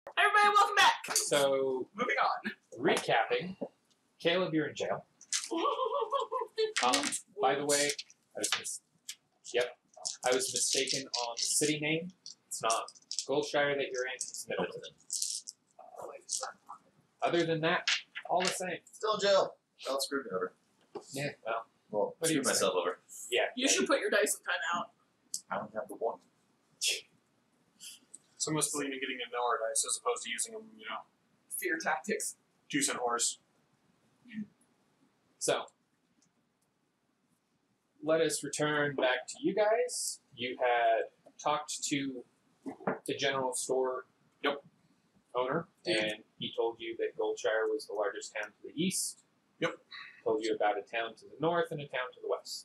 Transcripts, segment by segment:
Everybody, welcome back! So, moving on. Recapping, Caleb, you're in jail. By the way, I was mistaken on the city name. It's not Goldshire that you're in, it's Middleton. Other than that, all the same. Still in jail. Y'all screwed me over. Yeah, well. Well, I screwed myself over. Yeah. You should put your dice in timeout. I don't have the one. Some of us believe in getting a Miller dice as opposed to using them, Fear tactics. Juice and horse. So, let us return back to you guys. You had talked to the general store owner, and he told you that Goldshire was the largest town to the east. Yep. Told you about a town to the north and a town to the west.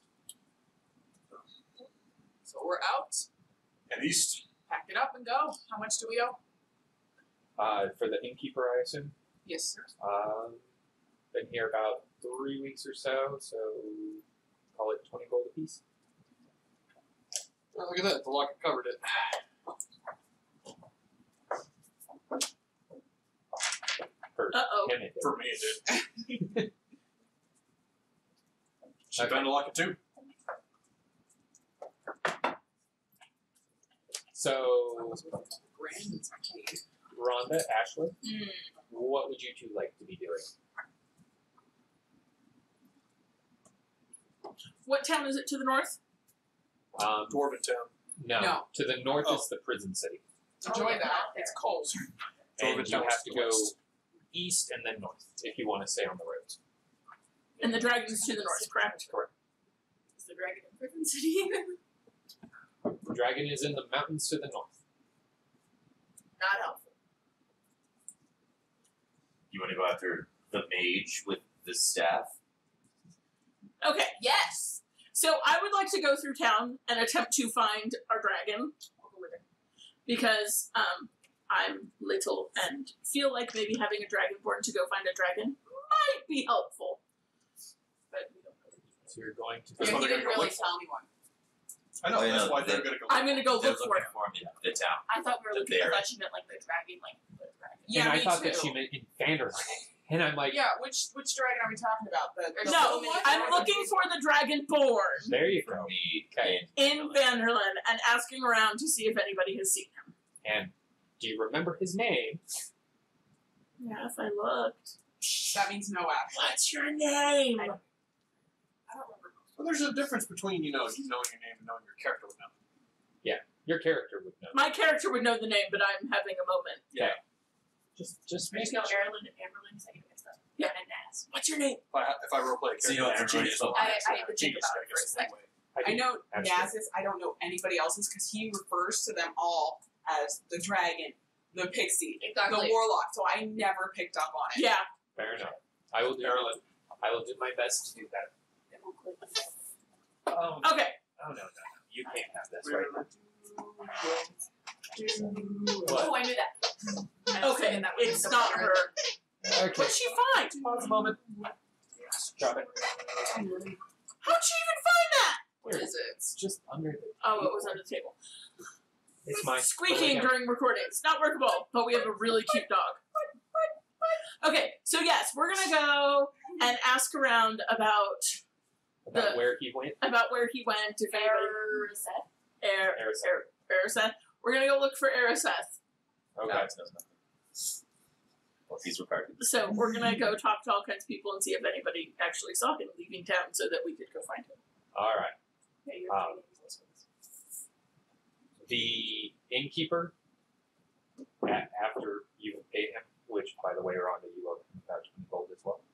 So we're out. And east. Pack it up and go. How much do we owe? For the innkeeper, I assume? Yes, sir. Been here about 3 weeks or so call it 20 gold apiece. Oh, look at that. The locket covered it. For him it did. For me, it did. Should find the locket too. So, Grand. Rhonda, Ashley, what would you two like to be doing? What town is it to the north? Dwarven town. No. To the north is the prison city. Enjoy that. It's cold. And Dwarven you town have is to the go west. east and then north if you want to stay on the roads. And the dragon is to the north, correct? Correct. Is the dragon in prison city? The dragon is in the mountains to the north. Not helpful. You want to go after the mage with the staff? Okay, yes. So I would like to go through town and attempt to find our dragon. I'll go with it. Because I'm little and feel like maybe having a dragonborn to go find a dragon might be helpful. But we don't know. So you're going to That's what he they're didn't gonna go really look tell me one. I know, Oh, that's yeah, why they're going to go. I'm going to go They're look for looking him. for him in the town. I thought we were looking There. at that. She meant like the dragon, like the dragon. Yeah, and I me thought too. that she meant in Vanderland. And I'm like, Yeah, which dragon are we talking about? The No, woman- I'm looking for the dragonborn there you For go. me, Okay. in Vanderland and asking around to see if anybody has seen him. And do you remember his name? Yeah, if I looked. That means no action. What's your name? I don't remember. Well, there's a difference between, you knowing your name and knowing your character with them. Your character would know. My character would know the name, but I'm having a moment. Yeah. Just I just make know it. Aralyn and Amberlyn, so I get mixed up. Yeah. And Naz. What's your name? If I roleplay a So you character, know, for genius, I had to think genius, about it for a second. do. I know Absolutely. Naz's, I don't know anybody else's, because he refers to them all as the dragon, the pixie, the warlock, so I never picked up on it. Yeah. Fair enough. I will do my best to do that. Oh, Okay. no. You can't have this right now. Oh, I knew that. Okay, it's not her. Okay. What'd she find? Pause a moment. Drop it. How'd she even find that? What is it? It's just under the. Oh, it was under the table. It's my Squeaking during recordings. Not workable, but we have a really cute dog. Okay, so yes, we're gonna go and ask around about where he went. about where he went. If anybody, Eraseth. Eraseth. We're gonna go look for Eraseth. Okay. Alex knows nothing. Well, he's required. So we're gonna go talk to all kinds of people and see if anybody actually saw him leaving town, so that we could go find him. All right. Okay, you're The innkeeper, after you paid him, which, by the way, Rhonda, you owe him about 20 gold as well.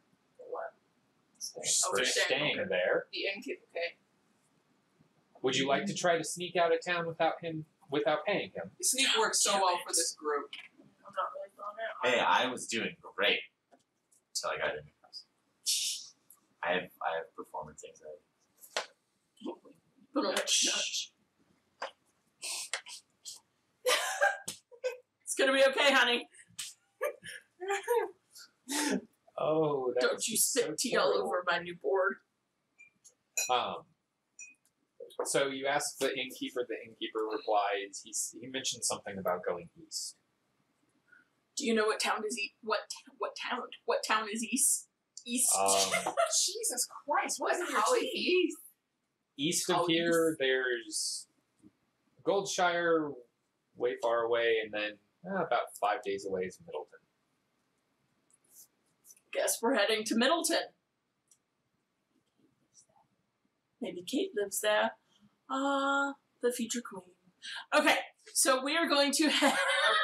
For staying okay. there. The innkeeper, okay. Would you like to try to sneak out of town without paying him? Sneak works so well for this group. I'm not really feeling it. Hey, I was doing great until I got into this. I have performance anxiety. It's gonna be okay, honey. Oh, that Don't was you just spit so tea all terrible. over my new board. So you ask the innkeeper. The innkeeper replies. He mentioned something about going east. Do you know what town is what town is east? Jesus Christ, what is it? How is east? East of here, there's Goldshire, way far away, and then about 5 days away is Middleton. Guess we're heading to Middleton. Maybe Kate lives there. The future queen. Okay, so we are going to head.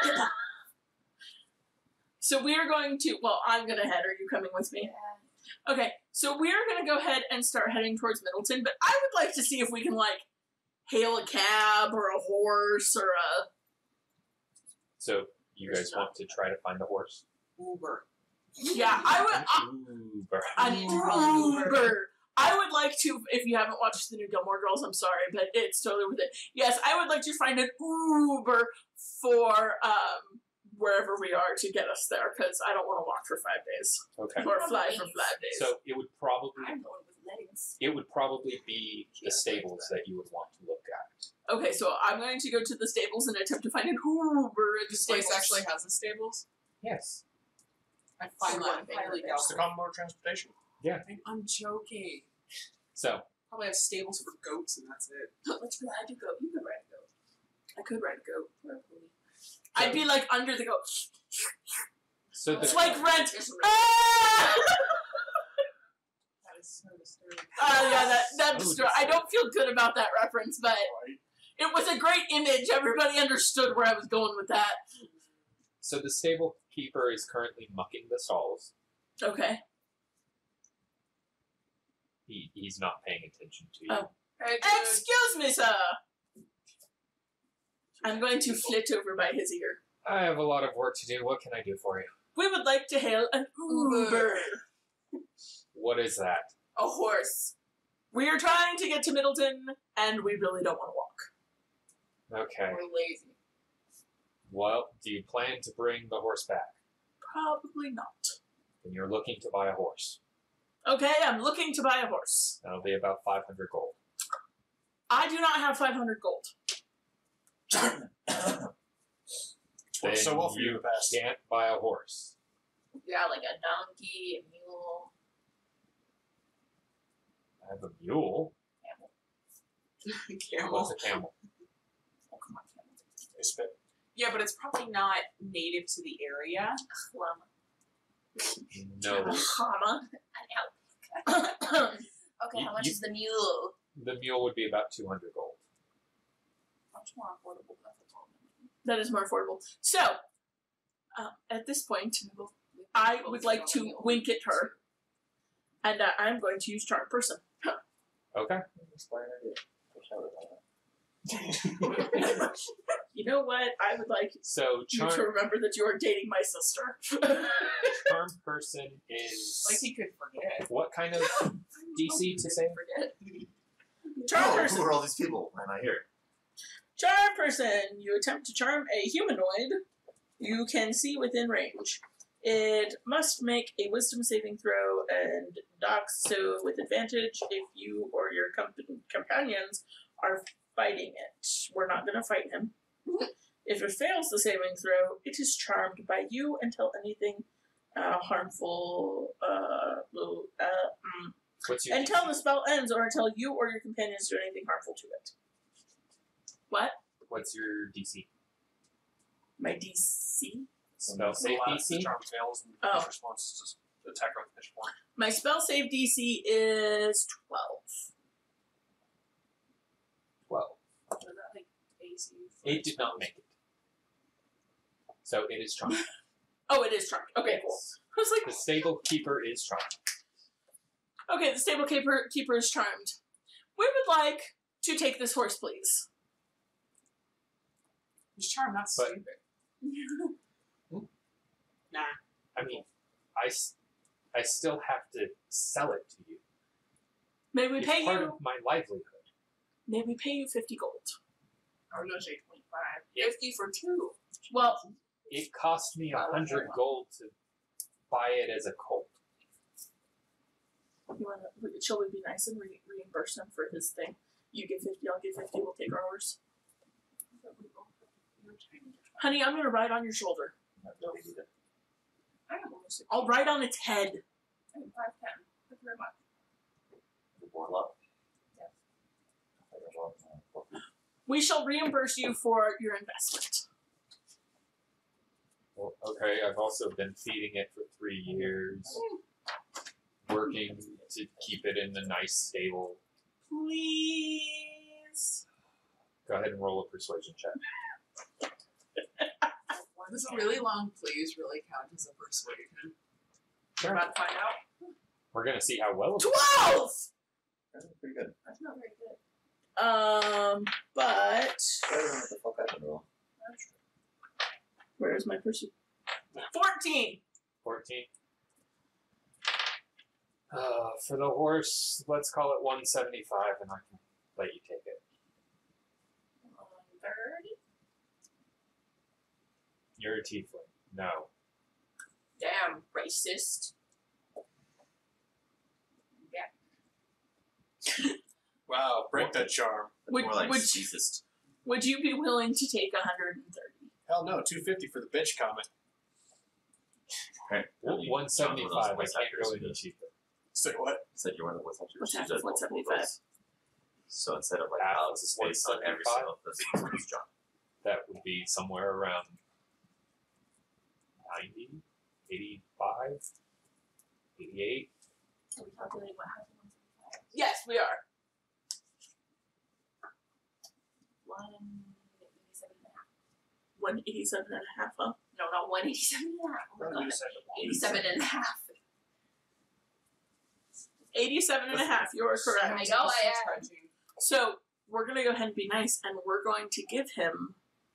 Well, I'm going to head. Are you coming with me? Yeah. Okay, so we're going to go ahead and start heading towards Middleton, but I would like to see if we can, like, hail a cab or a horse or a... So, you guys want to try to find a horse? Uber. Yeah, I would... Uber. An Uber. I would like to, if you haven't watched the new Gilmore Girls, I'm sorry, but it's totally worth it. Yes, I would like to find an Uber for wherever we are to get us there, because I don't want to walk for 5 days. Okay. Or fly for 5 days. So it would probably I'm going with legs. be the stables that you would want to look at. Okay, so I'm going to go to the stables and attempt to find an Uber at the This stables. place actually has the stables. Yes. I find that highly It's the doubtful. common mode of transportation. I'm joking. So Probably have stables for goats and that's it. Let's ride a goat. You could ride a goat. I could ride a goat. Probably. I'd be like under the goat. so It's the like Rent. Ah! That is so disturbing. Yeah, that's So true. I don't feel good about that reference, but it was a great image. Everybody understood where I was going with that. so the stable keeper is currently mucking the stalls. Okay. He's not paying attention to you. Oh. Hey, Excuse me, sir. I'm going to flit over by his ear. I have a lot of work to do. What can I do for you? We would like to hail an Uber. What is that? A horse. We are trying to get to Middleton, and we really don't want to walk. Okay. We're lazy. Well, do you plan to bring the horse back? Probably not. Then you're looking to buy a horse. Okay, I'm looking to buy a horse. That'll be about 500 gold. I do not have 500 gold. Then so well for you you to pass. can't buy a horse. Yeah, like a donkey, a mule. I have a mule. Camel. What's a camel? Oh, come on, camel. They spit. Yeah, but it's probably not native to the area. Llama. No. Llama. An elk. Okay, how much You- is the mule? The mule would be about 200 gold. Much more affordable than the told That is more affordable. So, at this point, I would like to wink at her, and I'm going to use Charm Person. Okay. You know what? I would like So you to remember that you are dating my sister. charm person is Like he could forget. what kind of DC to say? Forget. Charm Who Person. are all these people? Why am I here? Charm Person. You attempt to charm a humanoid you can see within range. It must make a wisdom saving throw and docks so with advantage if you or your companions are fighting it. We're not going to fight him. If it fails the saving throw, it is charmed by you until anything harmful What's your until DC? the spell ends or until you or your companions do anything harmful to it. What? What's your DC? My DC? Spell save DC? Charm fails and Oh. his response is just attack with fish point. My spell save DC is 12. 12. Was that like AC? It did not make it. So it is charmed. Oh, it is charmed. Okay, cool. I was like, The stable keeper is charmed. okay, the stable keeper is charmed. We would like to take this horse, please. He's charmed, not But- stupid. Nah. I mean, I still have to sell it to you. May we It's pay part you? of my livelihood. May we pay you 50 gold? I was gonna say 25. 50 for two. Well, It cost me 100 gold to buy it as a colt. you wanna, shall we be nice and reimburse him for his thing? You get 50, I'll get 50, we'll take our horse. Honey, I'm going to ride on your shoulder. Not really either. I am almost 6. I'll ride on its head. I'm 5'10". Thank you very much. The warlock. Yes. We shall reimburse you for your investment. Well, okay, I've also been feeding it for 3 years, working to keep it in a nice stable. Please. Go ahead and roll a persuasion check. Does a really long please really count as a persuasion? Sure. About to find out. We're gonna see how well. 12! That's pretty good. That's not very good. But Better than what the fuck I've been rolling. where's my pursuit? 14! 14. For the horse, let's call it 175, and I can let you take it. 30? You're a tiefling. No. Damn, racist. Wow, break that charm. Would, More like would, speciesist. would you be willing to take 130? Hell no, 250 for the bitch comment. Right. Well, 175. I can't go any cheaper. Say what? Said you're one of the what's What's half of 175? So instead of like Half Alex is based on every 175? single person's job. That would be somewhere around 90, 85, 88. Are we calculating what half of 175? Yes, we are. 187 187 and a half. and a half, huh? No, not 187 and a half. Oh my god. 87 and a half. 87 and a half, you are correct. I know I am. So, we're going to go ahead and be nice, and we're going to give him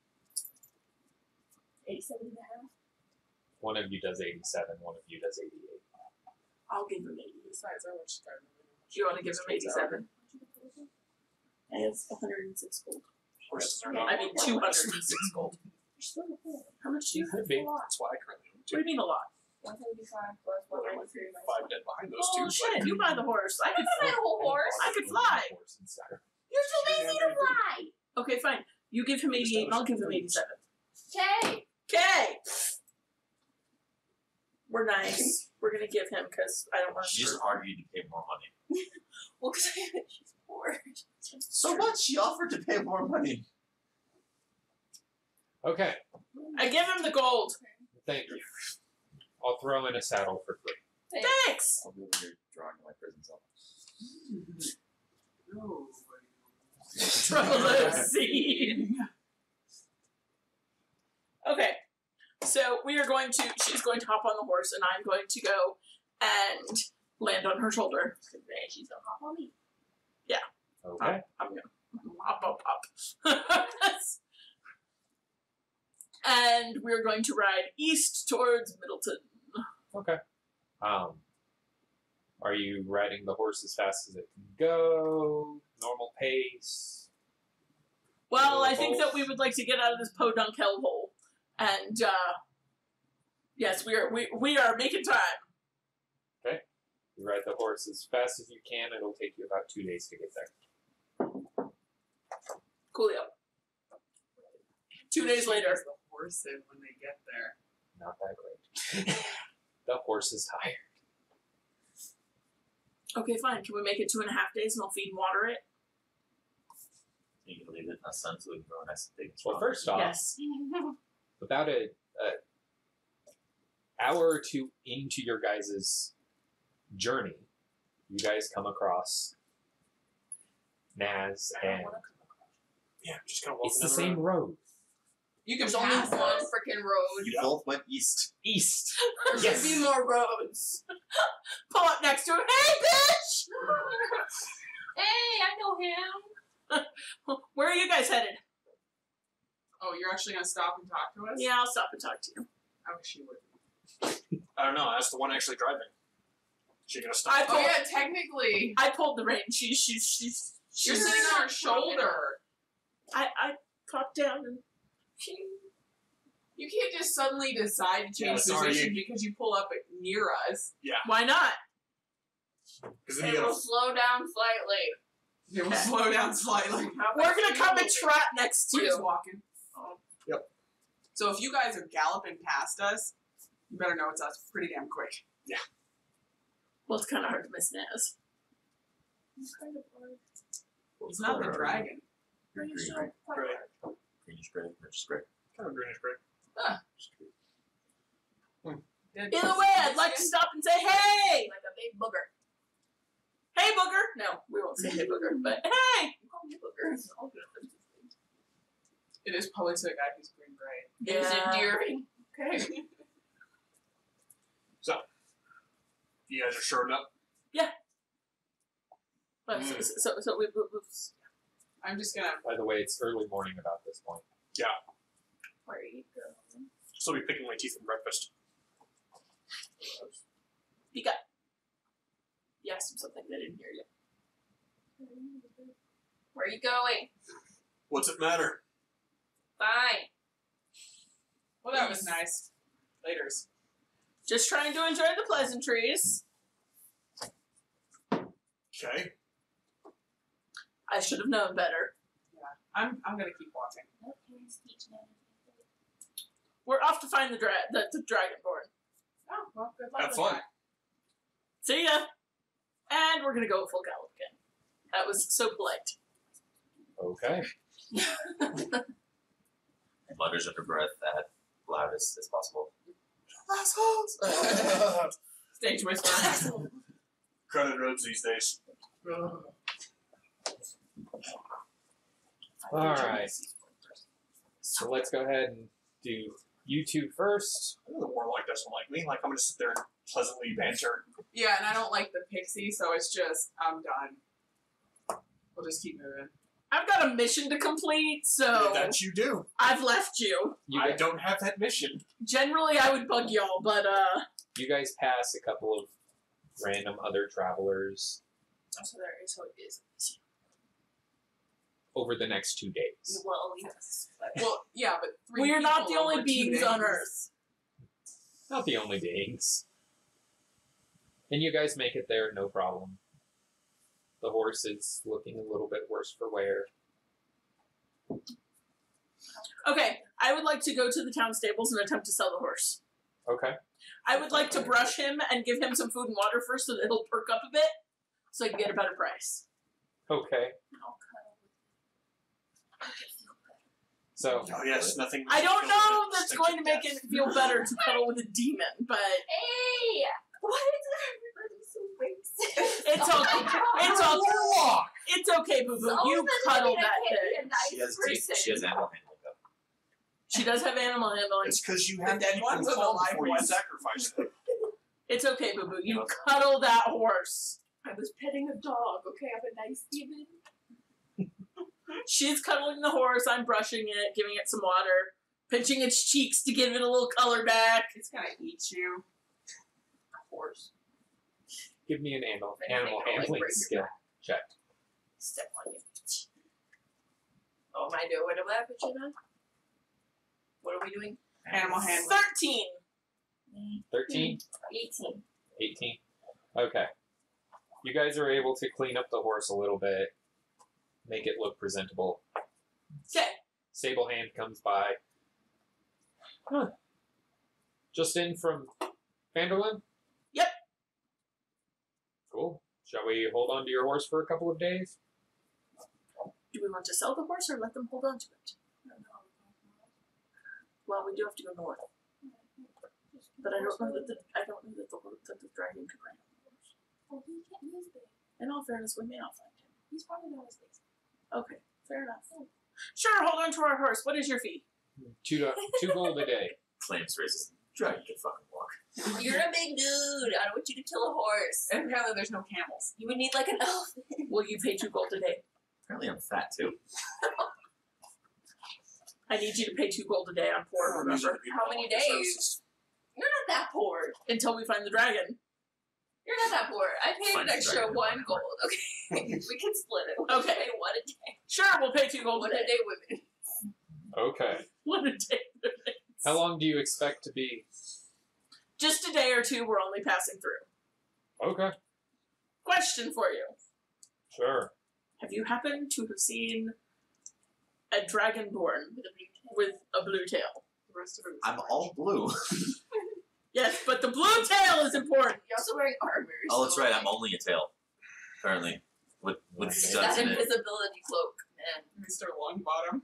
87 and a half. One of you does 87, one of you does 88. I'll give him 80. Besides, I watched Star Wars. Do you want to give him 87? I have 106 gold. Horses are not. I mean, 206 gold. You're still a fool. How much do you Could have? be. A lot. That's why I currently own What do you mean a lot? 175 plus 193 minus 5 dead behind those Oh, two. shit, you buy the horse. I could buy the whole horse. I could fly. You're too lazy to fly. Okay, fine. You give him 88 and I'll give him 87. Okay. Okay! We're nice. We're gonna give him because I don't want She just argued to pay more money. Well, because she's bored. So what? She offered to pay more money. Okay, I give him the gold. thank you. I'll throw in a saddle for free. Thanks! I'll be over here drawing my prison cell. No. Trouble scene. Okay. So we are going to, she's going to hop on the horse and I'm going to go and land on her shoulder. And she's gonna hop on me. Okay. I'm going to hop. And we're going to ride east towards Middleton. Okay. Are you riding the horse as fast as it can go? Normal pace? Well, I think that we would like to get out of this podunk hellhole. And, yes, we are making time. You ride the horse as fast as you can. It'll take you about 2 days to get there. Coolio. 2 days later. The horse in when they get there. Not that great. The horse is tired. Okay, fine. Can we make it 2.5 days and I'll feed and water it? You can leave it in the sun so we can grow a nice big Well, first off, Yes. about a hour or two into your guys' journey, you guys come across Naz I don't and want to come across. Yeah, just kind of walking it's the down same road. road. You can There's only pass one us. freaking road. You both went east. East. There Yes. should be more roads. Pull up next to him. Hey, bitch! Hey, I know him. Where are you guys headed? Oh, you're actually gonna stop and talk to us? Yeah, I'll stop and talk to you. I wish you would. I don't know. That's the one actually driving. She gonna stop? I Oh yeah, technically, I pulled the rein. She's you're sitting on her shoulder. I popped down and You can't just suddenly decide to change sorry, position because you pull up near us. why not? Because then It you will gotta. slow down slightly. It will slow down slightly. We're gonna come and trot next to We're just you. walking. So if you guys are galloping past us, you better know it's us pretty damn quick. Well, it's kind of hard to miss Naz. It's not the dragon. Greenish Gray. gray. Just gray. Kind of greenish gray. Either way, I'd like to stop and say, hey! Like a big booger. Hey, booger! No, we won't say hey, booger, but hey! You call me booger. It's all good. It is probably to a guy who's green gray. It was endearing. Okay. You guys are showing up. But so we I'm just gonna. By the way, it's early morning about this point. Where are you going? Still be picking my teeth for breakfast. speak up. You asked him something, they didn't hear you. Where are you going? What's it matter? Fine. Well, that was nice. Laters. Just trying to enjoy the pleasantries. Okay. I should have known better. I'm gonna keep watching. We're off to find the Dragonborn. Oh, well, good luck Have with fun. that. See ya! And we're gonna go full gallop again. That was so polite. Okay. Mutters under breath at loudest as possible. Assholes! Stage whisper. Credit roads these days. Alright. So let's go ahead and do you two first. I know the warlock doesn't like me. Like, I'm gonna sit there and pleasantly banter. Yeah, and I don't like the pixie, so it's just, I'm done. We'll just keep moving. I've got a mission to complete, so That you do. I've left you. I don't have that mission. Generally, I would bug y'all, but You guys pass a couple of random other travelers so there is how it is. over the next 2 days. Well, yes. Well, yeah, but three We are not the people only over 2 beings on days. Earth. Not the only beings. And you guys make it there, no problem. The horse is looking a little bit worse for wear. Okay, I would like to go to the town stables and attempt to sell the horse. Okay. I would like to brush him and give him some food and water first so that he'll perk up a bit, so I can get a better price. Okay. So, Oh, yes, nothing. I don't know that's Stinky going to make death. it feel better to cuddle with a demon, but Hey! Why is everybody so racist? it's okay. It's okay. Warlock! It's okay, Boo Boo. You cuddle that thing. She has animal handling though. She does have animal handling. It's because you The have dead to ones or the call live before you ones? sacrifice them. It's okay, Boo Boo. You cuddle that horse. I was petting a dog, okay? I'm a nice demon. She's cuddling the horse. I'm brushing it, giving it some water, pinching its cheeks to give it a little color back. It's gonna eat you. Horse. give me an animal Then I think I'll, like, handling break your skill check. Step on you. Oh, am I doing what put you on? What are we doing? Animal handling. 13. 13? 18. 18? Okay. You guys are able to clean up the horse a little bit, make it look presentable. Okay. Sable Hand comes by. Huh. Just in from Amberlyn? Yep. Cool. Shall we hold on to your horse for a couple of days? Do we want to sell the horse or let them hold on to it? Well, we do have to go north. But I don't know that the dragon could ride on the horse. Oh, he can't use it. In all fairness, we may not find him. He's probably not as big. Okay, fair enough. Sure, hold on to our horse. What is your fee? 2 gold a day. Claims racist. Dragon can fucking walk. You're a big dude. I don't want you to kill a horse. And apparently there's no camels. You would need like an elephant. Will you pay 2 gold a day? Apparently I'm fat too. I need you to pay 2 gold a day. I'm poor, remember? How many days? You're not that poor. Until we find the dragon. You're not that poor. I paid Find an the extra dragon. 1 gold. Okay, we can split it. We'll Okay. pay 1 a day. Sure, we'll pay 2 gold 1 a a day. day, women. Okay. 1 a day. How long do you expect to be? Just a day or 2, we're only passing through. Okay. Question for you. Sure. Have you happened to have seen a dragonborn with a blue tail? The rest of it. I'm all blue. Yes, but the blue tail is important. You're also wearing armor. Oh, that's so, right. like, I'm only a tail. Apparently, with it's studs that in it. invisibility cloak, man. Mr. Longbottom.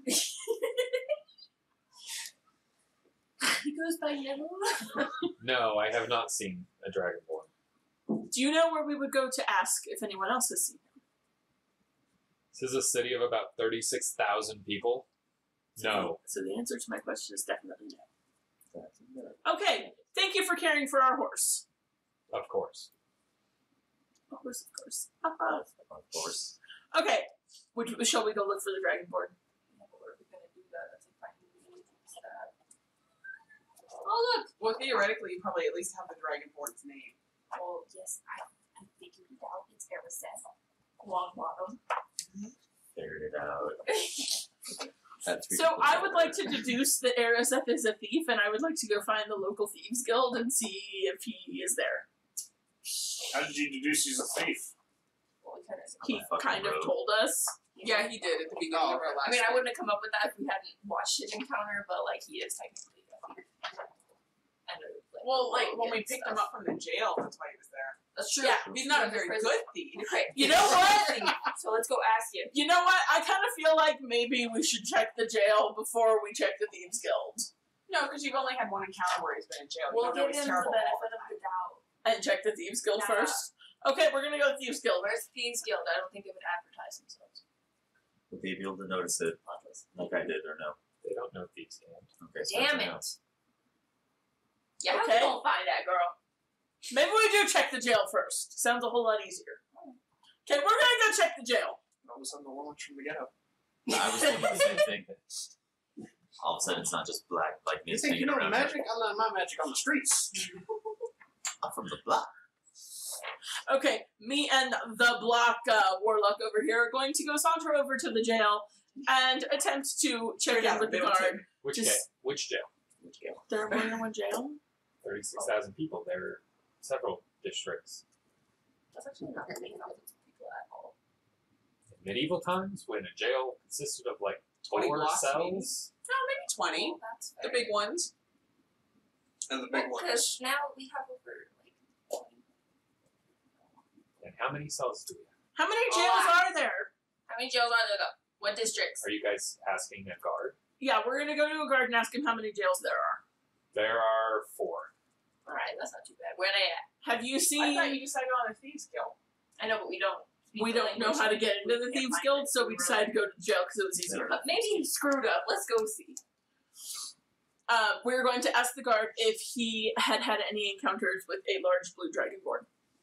He goes by Neville. No, I have not seen a dragonborn. Do you know where we would go to ask if anyone else has seen him? This is a city of about 36,000 people. No. So the answer to my question is definitely no. Okay, thank you for caring for our horse. Of course. A horse, of course. Of course. Okay, shall we go look for the dragonborn? Oh look! Well, theoretically, you probably at least have the Dragonborn's name. Oh yes, I figured it out. It's Eraseth. Longbottom. Figured it out. So I would like to deduce that Eraseth is a thief, and I would like to go find the local thieves guild and see if he is there. How did you deduce he's a thief? Well, we kind of. He kind of told us. Yeah, he did at the beginning of our last. I mean, I wouldn't have come up with that if we hadn't watched his encounter, but like he is technically a thief. And, Well, like when we and picked stuff. him up from the jail, that's why he was there. That's true. Yeah, he's not a very Prison. good thief. Right. You know what? So let's go ask him. You know what? I kind of feel like maybe we should check the jail before we check the thieves guild. No, because you've only had one encounter where he's been in jail. We'll you don't know give he's him the terrible. benefit of the doubt. And check the thieves guild Yeah. first. Okay, we're gonna go to thieves guild. Where's the Thieves Guild? I don't think they would advertise themselves. Would they be able to notice it like I did or no? They don't know thieves camp. Okay, so Damn that's a no. it. Yeah, Okay. we don't find that girl. Maybe we do check the jail first. Sounds a whole lot easier. Okay, we're gonna go check the jail. All of a sudden, the launch from the ghetto. I was thinking the same thing. All of a sudden, it's not just black like me You think you hanging know around. magic? I learned my magic on the streets. I'm from the block. Okay, me and the block warlock over here are going to go saunter over to the jail and attempt to check in with the guard. Which Just- jail? Which jail? There are more than one jail? 36,000 people. There are several districts. That's actually not many thousands of people at all. In medieval times, when a jail consisted of like 20 4 blocks, maybe? cells, No, maybe 20. Oh, that's The fair. big ones. And the big ones. Because now we have over like 20. and how many cells do we have? How many jails are there? How many jails are there though? What districts? Are you guys asking a guard? Yeah, we're gonna go to a guard and ask him how many jails there are. There are 4. Alright, that's not too bad. Where they at? Have you I seen? thought you decided on a thieves guild. I know, but we don't. speak We the don't know language, how to so get into the we can't thieves find guild, it. so we decided to go to jail because it was easier. But maybe he screwed up. Let's go see. We're going to ask the guard if he had had any encounters with a large blue dragonborn.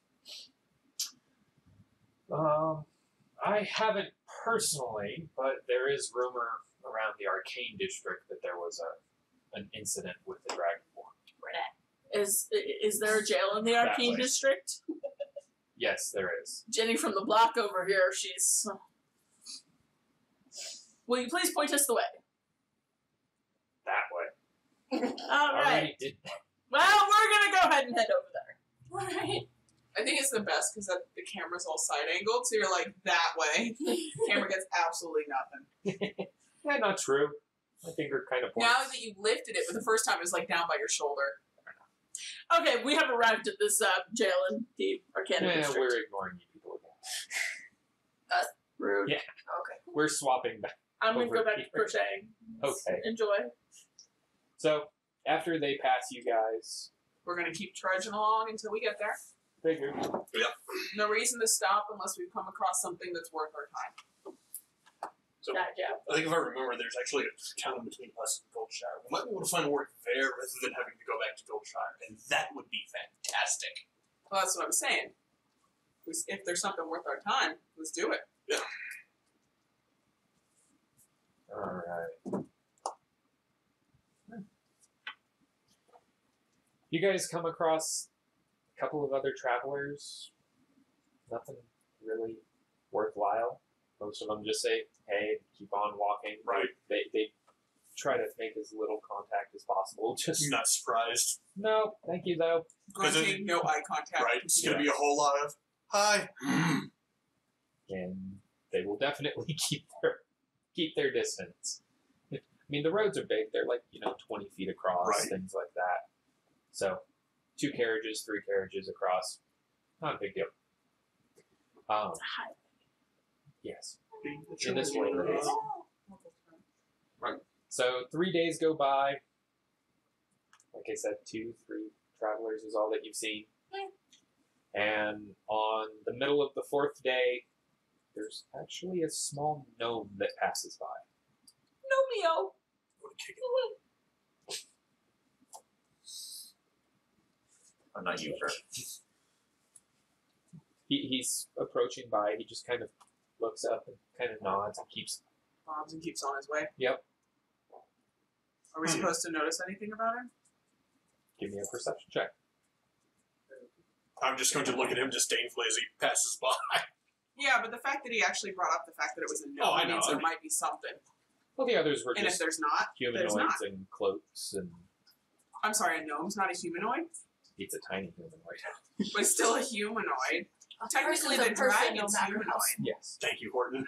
I haven't personally, but there is rumor around the Arcane District that there was an incident with the Dragonborn. Where that? Is there a jail in the That Arcane way. District? Yes, there is. Jenny from the block over here, she's... Will you please point us the way? That way. Alright. Already did that. Well, we're gonna go ahead and head over there. Alright. I think it's the best because the camera's all side angled, so you're like that way. Camera gets absolutely nothing. Yeah, not true. My finger kind of points. Now that you've lifted it, but the first time it was like down by your shoulder. Okay, we have arrived at this jail in the Arcane Yeah, District. we're ignoring you people again. Rude. Yeah. Okay. We're swapping back. I'm gonna Over go back here. to crocheting. Okay. Enjoy. So, after they pass you guys, We're gonna keep trudging along until we get there. figured. No reason to stop unless we've come across something that's worth our time. So, Gotcha. I think if I remember, there's actually a town between us and Goldshire. We might be able to find work there rather than having to go back to Goldshire, and that would be fantastic. Well, that's what I'm saying. If there's something worth our time, let's do it. Yeah. Alright. You guys come across a couple of other travelers. Nothing really worthwhile. Most of them just say, hey, keep on walking. Right. They try to make as little contact as possible. Just I'm not surprised. no, thank you though. Grunting, no eye contact. Right? It's going to be a whole lot of, hi. And they will definitely keep their distance. mean, the roads are big. They're like, 20 feet across, Right. things like that. So, 2 carriages, 3 carriages across. Not a big deal. Yes. In this world, it is. So 3 days go by. Like I said, 2, 3 travelers is all that you've seen. And on the middle of the 4th day, there's actually a small gnome that passes by. Nomeo. I'm not you, sir. He's approaching by. He just kind of looks up and kind of nods and keeps. Bobs and keeps on his way. Yep. Are we supposed to notice anything about him? Give me a perception check. I'm just going to look at him disdainfully as he passes by. Yeah, but the fact that he actually brought up the fact that it was a gnome Oh, I know. means there might be something. Well, the others were And if just there's not, there's humanoids not. and cloaks, and I'm sorry, a gnome's not a humanoid, it's a tiny humanoid. but it's still a humanoid. A Technically, person's the a person, dragon's no matter humanoid. how- Yes. Thank you, Horton.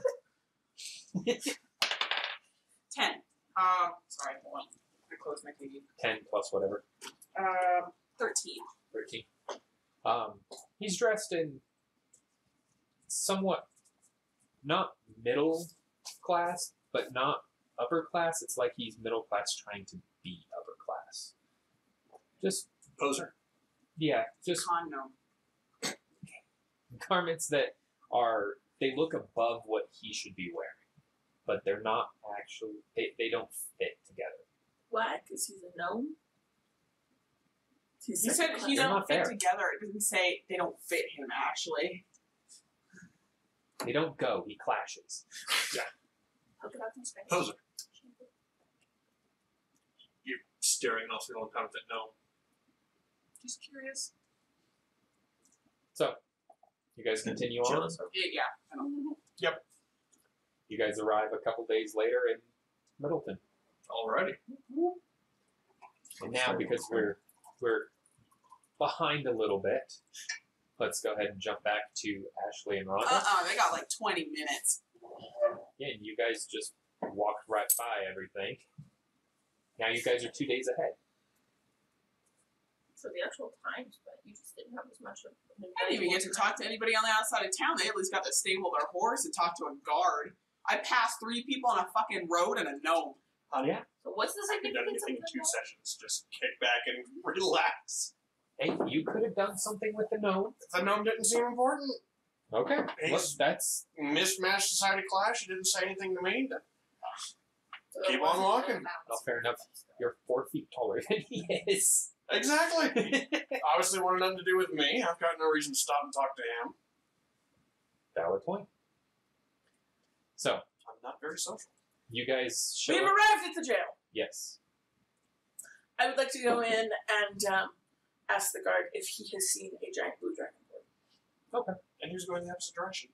10. Sorry, hold on. I closed my TV. 10 plus whatever. 13. 13. He's dressed in somewhat not middle class, but not upper class. It's like he's middle class trying to be upper class. Just, Poser. yeah, just Con gnome. garments that they look above what he should be wearing, but they're not actually, they don't fit together. Why? Because he's a gnome? He said he They're don't not fit fair. together. It doesn't say they don't fit him, actually. They don't go, he clashes. Polka dots and Spanish. Poser. You're staring off the long time at that gnome. Just curious. So, you guys continue on. Jealous of. Yeah, I don't. You guys arrive a couple days later in Middleton. Alrighty. And now, because we're behind a little bit, let's go ahead and jump back to Ashley and Rhonda. They got like 20 minutes. Yeah, and you guys just walked right by everything. Now you guys are 2 days ahead. For the actual times, but you just didn't have as much of an I didn't even get to talk to anybody on the outside of town. They at least got to stable their horse and talk to a guard. I passed 3 people on a fucking road and a gnome. Yeah. So what's the I've done significance of anything in 2 the sessions. Just kick back and relax. Hey, you could have done something with the gnome. The gnome didn't seem important. Okay. Look, He's- that's Mismatched society clash. He didn't say anything to me. So Keep it on wasn't walking. about- well, fair enough. You're 4 feet taller than he is. Exactly. Obviously wanted nothing to do with me. I've got no reason to stop and talk to him. Valid point. So, I'm not very social. you guys show We've up. arrived at the jail. Yes. I would like to go in and ask the guard if he has seen a giant blue dragon board. And who's going the opposite direction?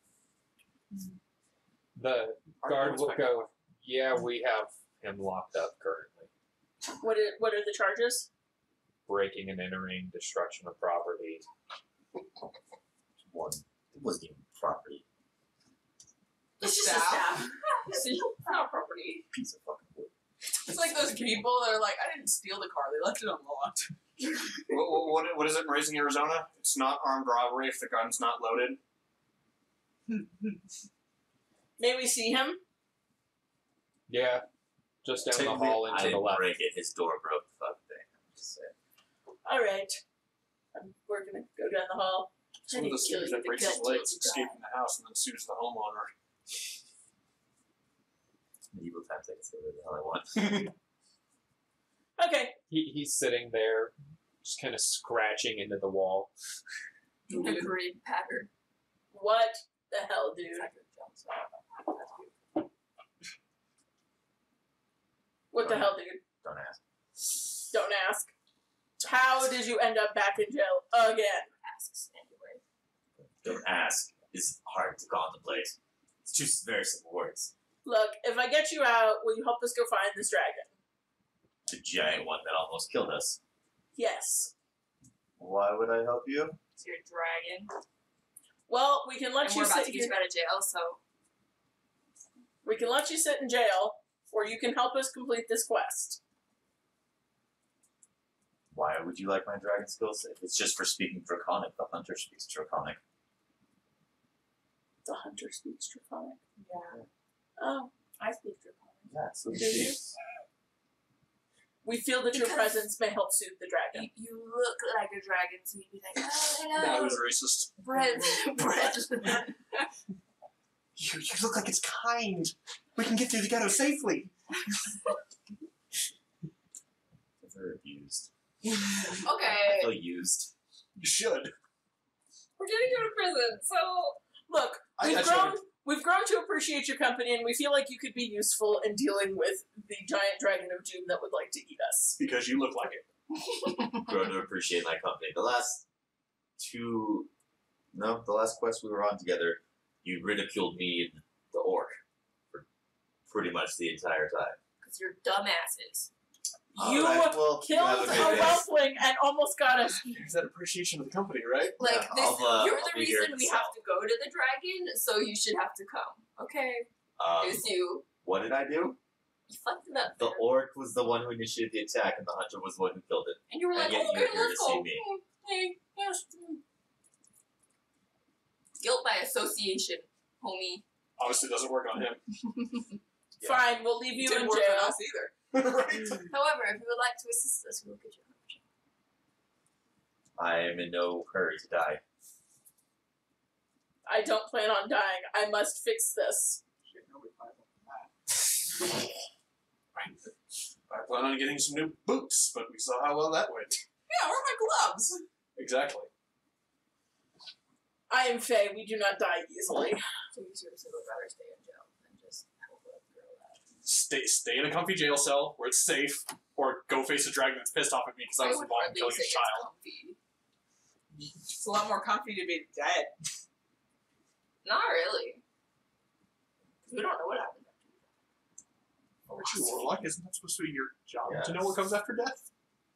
The guard will go, yeah, we have him locked up currently. What are the charges? Breaking and entering, destruction of property. One. It wasn't even property. It's just a Staff. staff. It's not property. Piece of fucking wood. It's like those people that are like, I didn't steal the car. They left it unlocked. What is it in Raising Arizona? It's not armed robbery if the gun's not loaded. May we see him? Yeah. Just down the Technically, hall I into the didn't left. break it. His door broke the fucking thing. I'm just saying. All right. We're going to go down the hall. Some of the students that breaks his legs escaping the house and then sues the homeowner. Medieval times, I can say whatever the hell I want. Okay. He's sitting there, just kind of scratching into the wall. A grid pattern. What the hell, dude? What the hell, dude? Don't ask. Don't ask. How did you end up back in jail again? Asks anyway. Don't ask is hard to contemplate. It's two very simple words. Look, if I get you out, will you help us go find this dragon? The giant one that almost killed us. Yes. Why would I help you? It's your dragon. Well, we can let And you we're about sit to get you here. out of jail, so We can let you sit in jail or you can help us complete this quest. Why would you like my dragon skills? If it's just for speaking Draconic, the hunter speaks Draconic. The hunter speaks Draconic. Yeah. Oh, I speak Draconic. Yeah, so Do you? We feel that your Because- presence may help soothe the dragon. You look like a dragon, so you'd be like, oh, That hello. was racist. Bread. You look like it's kind. We can get through the ghetto safely. They're abused. I Okay. feel used. You should. We're gonna go to prison, so... Look, we've grown to appreciate your company, and we feel like you could be useful in dealing with the giant dragon of doom that would like to eat us. Because you look like it. Grown to appreciate my company. The last quest we were on together, you ridiculed me and the orc for pretty much the entire time. Because you're dumbasses. You Alright, well, you killed have a good day. whelpling and almost got us. There's that appreciation of the company, right? Like, Yeah, this, you're I'll the be here reason to we sell. have to go to the dragon, so you should have to come. Okay? It's you. What did I do? You fucked it up. The there. orc was the one who initiated the attack, and the hunter was the one who killed it. And you were and like, yet oh, you're okay, here let's to see go. me. Hey, yes. Guilt by association, homie. Obviously doesn't work on him. Yeah. Fine, we'll leave you Didn't in work jail. on us either. Right? However, if you would like to assist us, we will get you out of jail. I am in no hurry to die. I don't plan on dying. I must fix this. Shit, nobody plans on that. Right. I plan on getting some new boots, but we saw how well that went. Yeah, where are my gloves? Exactly. I am Faye. We do not die easily. So you seriously would rather stay in jail than just help a girl out. Stay in a comfy jail cell where it's safe, or go face a dragon that's pissed off at me because I was the one killing his child. Comfy. It's a lot more comfy to be dead. Not really. We don't know what happened after you. Aren't you a warlock? Isn't that supposed to be your job Yes. to know what comes after death?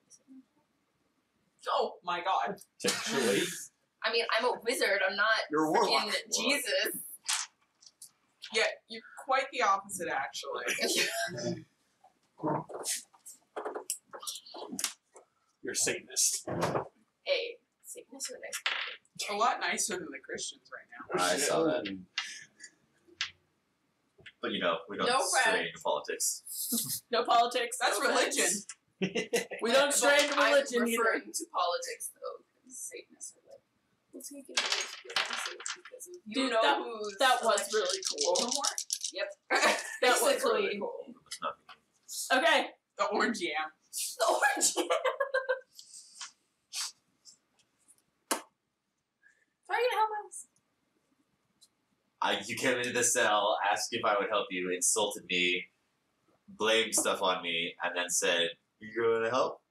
Oh my god. Potentially. I mean, I'm a wizard. I'm not You're a warlock. freaking Jesus. Yeah, you're quite the opposite, actually. You're a Satanist. Hey, sickness or next. A lot nicer than the Christians right now. I saw that. But you know, we don't No stray friends. into politics. No politics. That's no religion. offense. We don't stray into religion I'm either. referring to politics, though, because Satanists are like, we'll take it away because of you Dude, know that- who's That was election. really cool. Voldemort? Yep. That was Basically. really cool. It's not Okay. The orange yam. The orange. How are you gonna help us? You came into the cell, asked if I would help you, insulted me, blamed stuff on me, and then said, "You going to help?"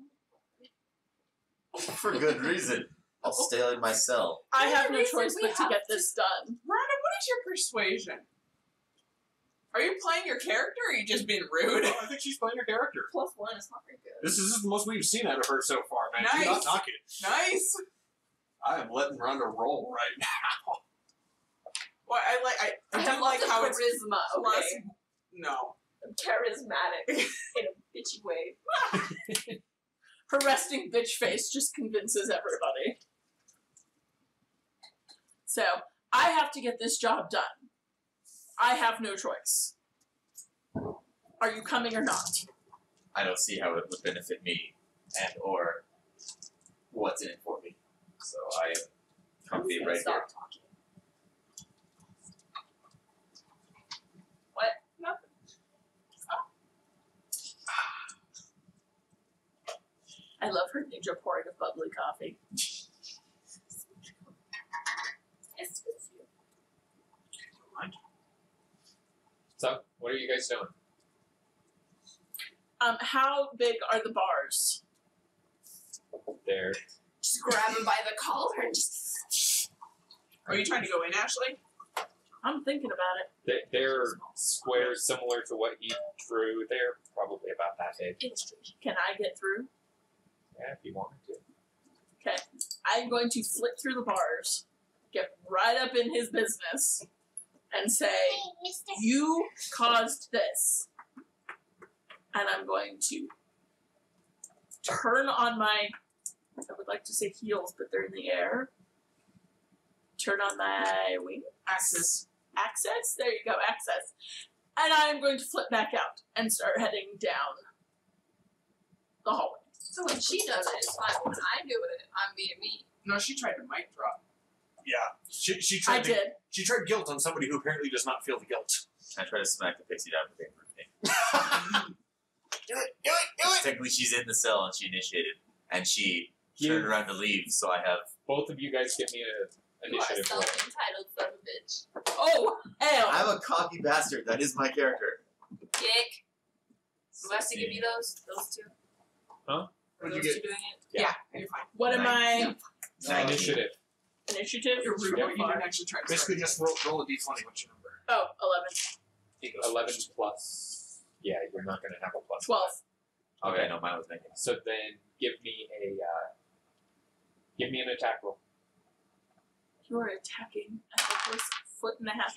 For good reason. I'll stay in my cell. I have no The reason choice we but to have get this done. Rhonda, what is your persuasion? Are you playing your character or are you just being rude? Well, I think she's playing her character. +1 is not very good. This is the most we've seen out of her so far, man. Do not Nice. knock it. Nice. I am letting Rhonda roll right now. Well, I I do have like lots of how it's charisma. plus. Okay, No. I'm charismatic in a bitchy way. Her resting bitch face just convinces everybody. So, I have to get this job done. I have no choice. Are you coming or not? I don't see how it would benefit me and or what's in it for me. So I am comfy Who's gonna right here. stop talking? What? Nothing. I love her ninja pouring of bubbly coffee. It's just you. So, what are you guys doing? How big are the bars? There. Just grab him by the collar and just. Are you trying to go in, Ashley? I'm thinking about it. They're squares similar to what he drew. They're probably about that big. Can I get through? Yeah, if you wanted to. Okay. I'm going to flit through the bars, get right up in his business, and say, you caused this. and I'm going to turn on my, I would like to say heels, but they're in the air. Turn on my wing. Access. Access? There you go, access. And I'm going to flip back out and start heading down the hallway. So when she does it, it's fine. When I do it, I'm being me. No, she tried to mic drop. Yeah. She I tried to, did. She tried guilt on somebody who apparently does not feel the guilt. I try to smack the pixie down for being rude. Do it! Technically, she's in the cell and she initiated, and she Yeah. turned around to leave. So I have Both of you guys give me an You are initiative roll. self-entitled son of a bitch. Oh, hell. I'm a cocky bastard. That is my character. Dick. Who has to give you those two? Huh? What'd Those you two get? doing it? Yeah, you're fine. What am I? Initiative. Initiative? You're rude. Yep. You didn't actually try to Basically, just roll a d20. What's your number? Oh, 11 plus. Yeah, you're not going to have a plus. 12. Okay, no, mine was negative. So then give me an attack roll. You are attacking at the first foot and a half.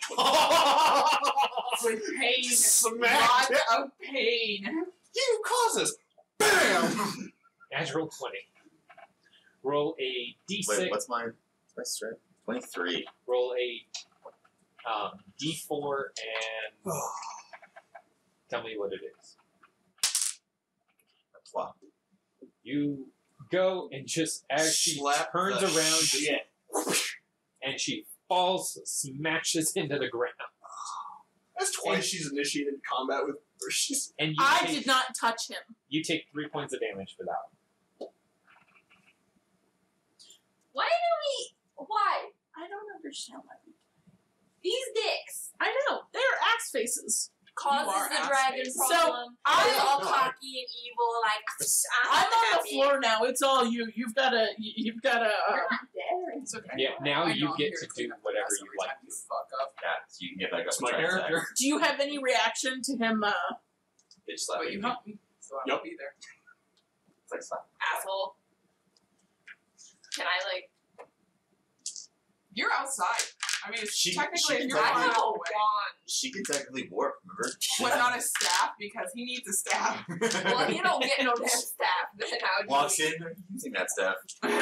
With pain. Smack Lots it. of pain. You cause this. Bam! Natural 20. Roll a d6. Wait, what's my strength? 23. Roll a d4 and tell me what it is. A 12. You go and just as she Slap turns the around shit. and she falls, smashes into the ground. That's twice she's initiated combat with her. She's And you I take, did not touch him. You take 3 points of damage for that one. Why do we? Why? I don't understand why. These dicks I know. They're axe faces. causes are the ass dragon face. problem. I- It's all No, cocky and evil, like I'm on the happy. floor now. It's all you. You've got to. You're not dead. It's okay. Yeah, now I you know I'm get here to clean do up the whatever mess you every like time to. you fuck up. Yeah, so you can get back up That's and my try and attack. character. Do you have any reaction to him? Bitch slapping But you me. helped me, so I Yep. will be there. It's like slap. Asshole. Can I like? You're outside. I mean, She- technically, she- if you're I far have a away, wand. She can technically warp, remember? but not a staff because he needs a staff. Well, you don't get no damn staff. Then how do Walks you? in using that stuff. Do I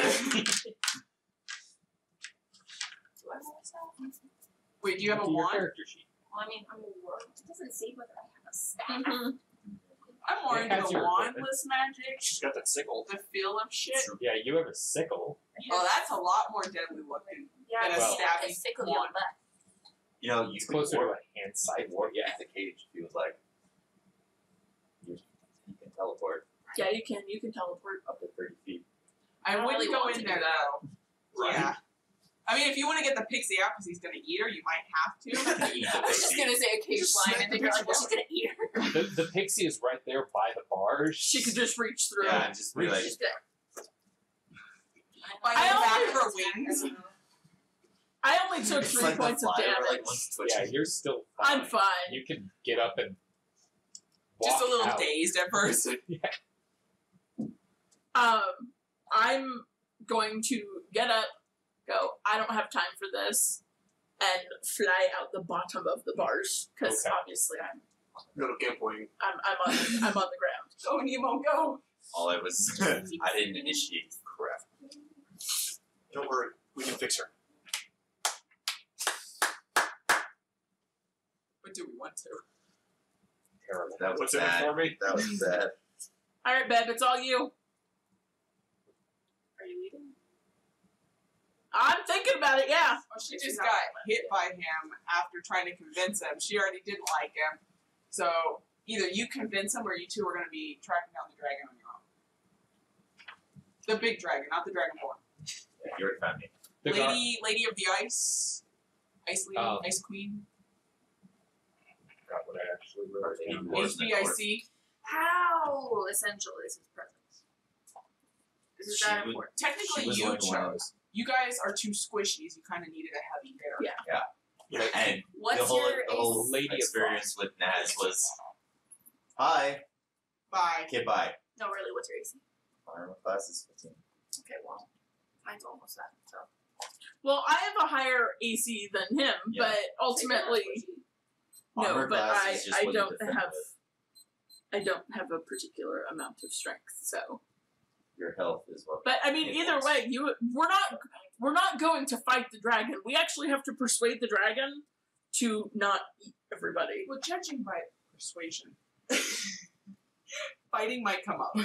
have a staff? Wait, do you have a Look at your wand? character sheet. Well, I mean, I'm a ward. It doesn't say whether I have a staff. Mm-hmm. I'm more It into has the your equipment. wandless magic, She's got that sickle. the feel of shit. Yeah, you have a sickle. Oh, that's a lot more deadly looking. Yeah, And I a see staff a is sickle wand. on left. You know, you It's could closer to warp, a hand side warp into the cage, feels like. You can teleport Yeah, you can. You can teleport. up to 30 feet. I don't wouldn't really go want in to there do that. though. Right. Yeah. I mean, if you want to get the pixie out because he's gonna eat her, you might have to. Eat I the was just pixie. gonna say a cage Just line, smack and the then you're like, pixie well, she's gonna eat her. The pixie is right there by the bars. She could just reach through. Yeah, and just be like, She's gonna. By the I back only- of her wings. I only took it's 3 like the points of flyer, damage. like, once it's Yeah, twitching. you're still fine. I'm fine. You can get up and Just a walk little out. dazed at first. I'm going to get up, go, I don't have time for this, and fly out the bottom of the bars, because Okay. obviously Go to Gimpoing. I'm on the ground. Go, Nemo, go. All I was, I didn't initiate crap. Don't worry, we can fix her. But do we want to? Terrible. That was What's in it bad. for me? That was bad. All right, Beb, it's all you. Are you eating? I'm thinking about it, yeah. Well, she just got hit by him after trying to convince him. She already didn't like him. So either you convince him or you two are going to be tracking down the dragon on your own. The big dragon, not the dragonborn. Yeah, you already found me. The guard- Lady of the Ice. Ice Lady, Oh. Ice Queen. forgot what I actually wrote. He was in the HBIC. How essential is his presence? This is She that would- important. Technically, She was you like one of chose. You guys are two squishies. You kind of needed a heavy hitter. Yeah. And What's the whole, your the whole ace? Lady of experience with Naz was, hi, Bye. okay, bye. No, really, what's your AC? Armor class is 15. Okay, well, mine's almost that. So Well, I have a higher AC than him, Yeah. but ultimately, no, Armor but class is just I what you don't defend have. with. I don't have a particular amount of strength, so. Your health is what. But I mean, either way, we're not going to fight the dragon. We actually have to persuade the dragon to not eat everybody. Well, judging by persuasion, fighting might come up.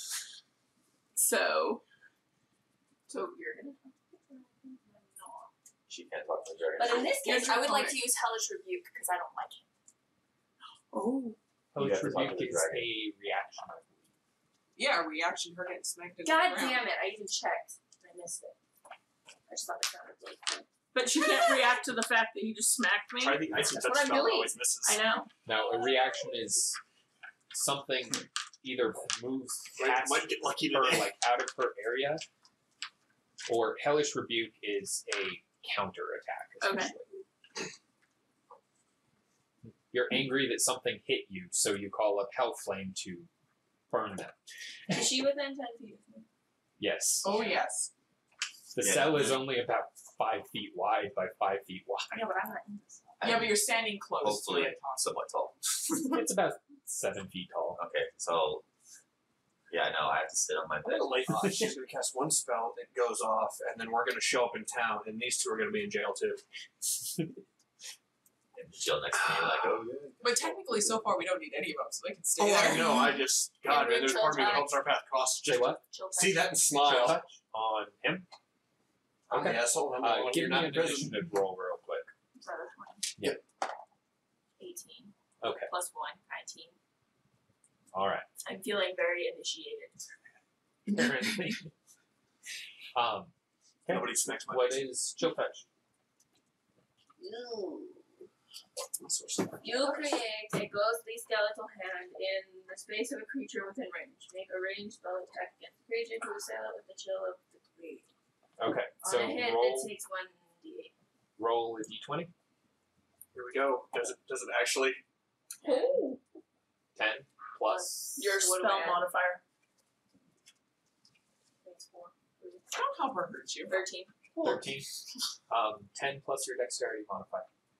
So you're gonna. She can't talk to the dragon. But in this Here's case, your I would like opponent. to use Hellish Rebuke because I don't like him. Oh. You have to talk to Rebuke the is dragon. a reaction, I believe. Yeah, reaction, her getting smacked into God the ground. damn it! I even checked. I missed it. I just thought it sounded really cool. But she can't react to the fact that he just smacked me. Try the icy That's touch what I'm spell, it doing. always misses. I know. Now, a reaction is something either moves past Might get lucky her, today. like out of her area, or Hellish Rebuke is a counter attack. Okay. Essentially. You're angry that something hit you, so you call up Hellflame to burn them. Is she within 10 feet of me? Yes. Oh, yes. The Yeah. cell is only about 5 feet wide by 5 feet wide. No, but I'm not in this. Yeah, but you're standing close Hopefully to it. somewhat tall. It's about 7 feet tall. Okay, so yeah, no, I have to sit on my I'm bed. gonna lay off. She's gonna cast one spell, it goes off, and then we're gonna show up in town, and these two are gonna be in jail too. And chill next to me, like, oh yeah. But technically, so far, we don't need any of them, so they can stay Oh, there. I know. I just God, man, there's Chill part of me that touch. helps our path cross. Say Just what? Chill see touch. that and Chill smile. touch on him. I'm the asshole. I'm the one Give you're me not an in prison. initiative roll real quick. Is that a 20? Yep. 18. Okay. Plus 1, 19. All right. I'm feeling very initiated. Apparently. Okay. Nobody smacks my What face. is chill touch? You create a ghostly skeletal hand in the space of a creature within range. Make a ranged spell attack against the creature to assail it with the chill of the blade. Okay. On So a hit, roll it takes 1d8. roll a d20. Here we go. Does it actually? Oh! 10 plus Your What do spell I add? modifier. Takes 4. Don't help her hurt you. 13. 13. 10 plus your dexterity modifier.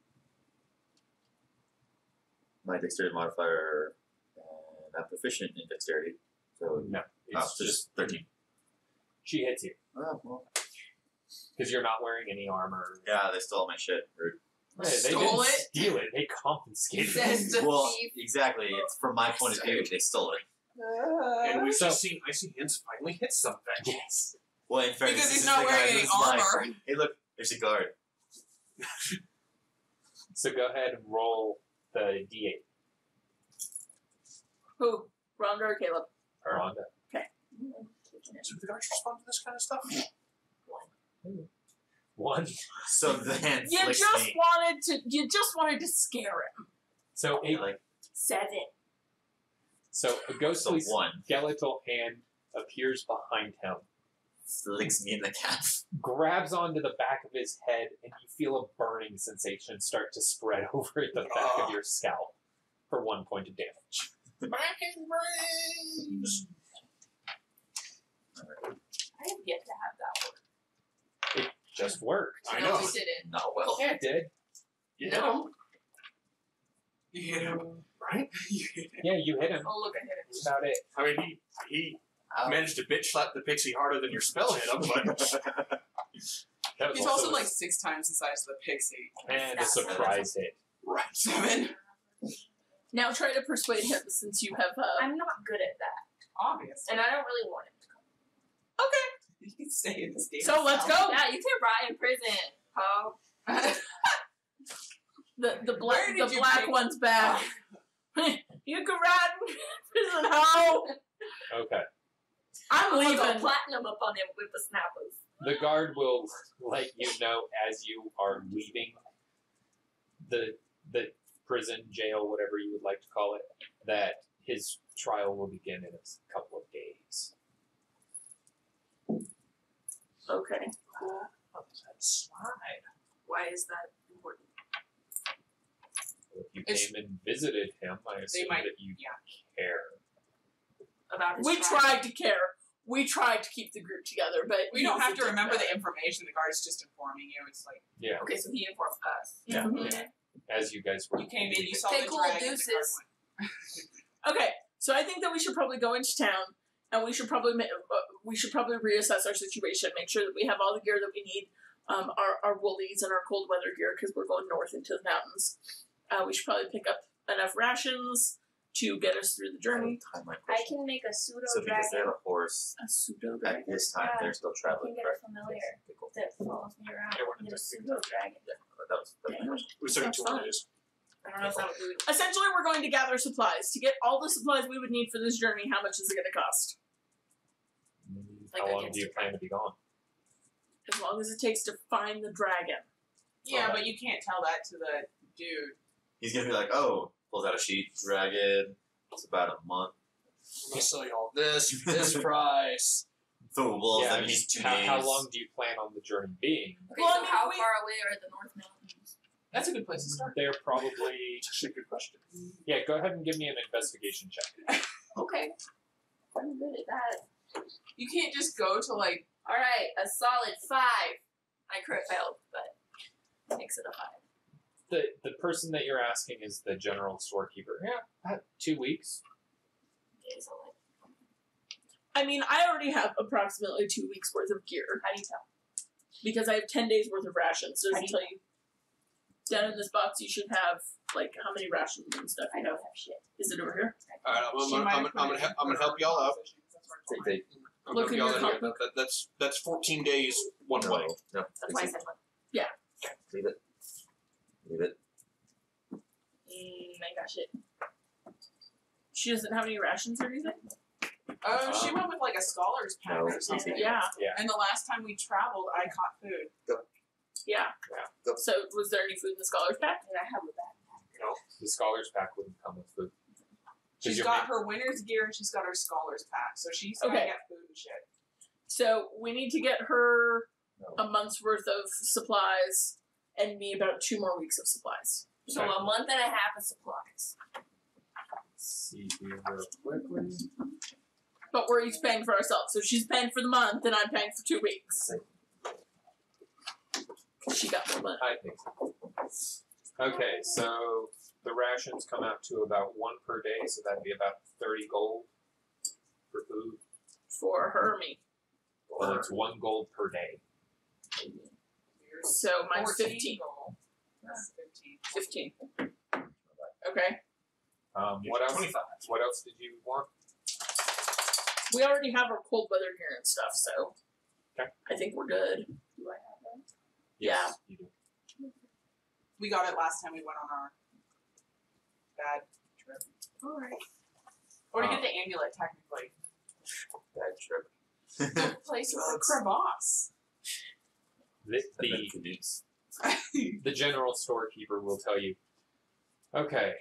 My dexterity modifier, I'm proficient in dexterity, so No. oh, It's so just 13. she hits you. Oh, well. Because you're not wearing any armor. Yeah, they stole my shit. Rude. Hey, they Stole didn't it? steal it. They confiscated it. Says the Well, thief. exactly. It's from my point of view, they stole it. And we've So- just seen icy hands finally hit something. Yes. Well, in fairness, Because this he's is not the guy wearing any who's like, armor. hey, look, there's a guard. So go ahead and roll the d8. Who? Rhonda or Caleb? Rhonda. So do the guards respond to this kind of stuff? 1. So the hand You flicks just me. wanted to scare him. So a Like, 7. so a ghostly so 1 skeletal hand appears behind him, flicks me in the calf. grabs onto the back of his head, and you feel a burning sensation start to spread over the back of your scalp for 1 point of damage. I have yet to have that work. Just worked. I No, know. we didn't. Not well. Yeah, it did. You hit him. You hit him, right? You hit him. Yeah, you hit him. Oh, look, I hit it. That's about it. I mean, he Ow. managed to bitch slap the pixie harder than your spell hit him, but That was He's also like 6 times the size of the pixie. and a surprise hit. right. 7? Now try to persuade him since you have. I'm not good at that. Obvious. And I don't really want him to come. You can stay in this game. So let's go. Yeah, you can rot in prison. Oh. The Where did you black pick- one's back. You can ride in prison, ho! Okay. I'm I'll go leaving. platinum up on him with the snappers. The guard will let you know as you are leaving the prison, jail, whatever you would like to call it, that his trial will begin in a couple of days. Okay. Cool. Slide. Why is that important? If you It's- came and visited him, I assume might- that you yeah. care. About his We trial? tried to care. We tried to keep the group together, but We don't he have to did remember that. the information. The guard's just informing you. It's like, Yeah, Okay, so he informed us. Yeah. Mhm. Okay. as you guys were you came in, you leaving. saw Okay, the cool, dragon. deuces. Okay, So I think that we should probably go into town, and we should probably reassess our situation, make sure that we have all the gear that we need, our woolies and our cold weather gear, because we're going north into the mountains. We should probably pick up enough rations to get us through the journey. I can make a pseudo So because they have dragon. a horse, A pseudo at dragon. this time Yeah. they're still I can traveling. get a familiar that follows me around. Yeah, we're Get a not pseudo dragon. That was my Damn. question. We took Sounds 2 fun. days. I don't know if that would be. Essentially, we're going to gather supplies. To get all the supplies we would need for this journey, how much is it going to cost? Like How long against do you the plan to be gone? As long as it takes to find the dragon. Yeah, but you can't tell that to the dude. He's gonna be like, oh, pulls out a sheet, dragon. It's about a month. We sell you all this for this price. The wolves. Yeah, I that mean, means 2 how, days. how long do you plan on the journey being? Okay, Well, I so mean, how we- far away are the North Mountains? That's a good place to start. They're probably It's actually a good question. yeah. Go ahead and give me an investigation check. Okay. I'm good at that. You can't just go to like. Alright, a solid 5. I crit failed, but makes it a 5. The person that you're asking is the general storekeeper. Yeah, about 2 weeks. Okay, so like, I mean, I already have approximately 2 weeks worth of gear how do you tell? because I have 10 days worth of rations. So How to do you- tell you, down in this box, you should have like how many rations and stuff I you don't have. have shit. Is it over here? All right, I'm gonna help y'all out. I'm Look gonna in help your y'all out comic here. That's 14 days one No, way. no. That's why I said 1. Leave it. Leave it. I got shit. She doesn't have any rations or anything? Oh, she went with like a scholar's pack No, or something. Yeah. And the last time we traveled, I caught food. Yeah. Go. So was there any food in the scholar's pack? And I have a backpack. The scholars pack wouldn't come with food. 'Cause She's you're got her winter's gear and she's got her scholar's pack, so she's gonna Okay. get food and shit. So we need to get her No. a month's worth of supplies and me about 2 more weeks of supplies. So a month and a half of supplies. Let's see here real quickly. But we're each paying for ourselves. So she's paying for the month and I'm paying for 2 weeks. She got more money. I think so. Okay, so the rations come out to about 1 per day, so that'd be about 30 gold for food. For her or me. Well, it's 1 gold per day. So mine's 14 15. gold. That's 15. 15. Okay. What else? 25. What else did you want? We already have our cold weather gear and stuff, so Okay. I think we're good. Do I have that? Yes, you do. We got it last time we went on our bad trip. Alright. Or to get the amulet, technically. Bad trip. The place It's a where crevasse. The general storekeeper will tell you. Okay,